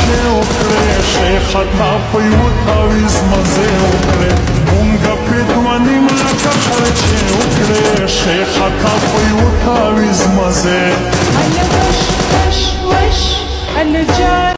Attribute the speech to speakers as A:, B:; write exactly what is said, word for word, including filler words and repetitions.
A: چې وکړې شیخ تا په یوه تعویض مزې وکړې مونږه پرې دوه نیم لکه خرچې وکړې شیخ تا په یوه تعویض مزې
B: انا وش وش وش انا جان